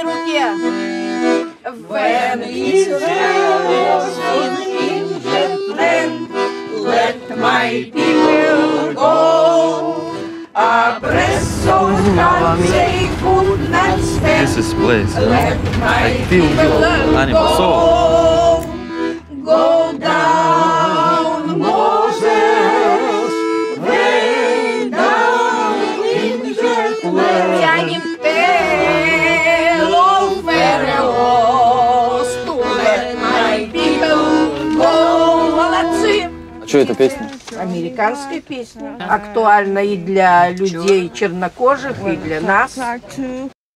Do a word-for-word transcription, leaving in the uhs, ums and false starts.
руке. When Israel was in Egypt land, let my people go. Oppressed so hard they could not stand. This is place. Let my I feel your animal soul. Go down, Moses, way down in Egypt land. Тянем Элов Фереос. Let my people go. Молодцы! А что это песня? Американская песня. Актуальна и для людей чернокожих, и для нас. Klaar toe.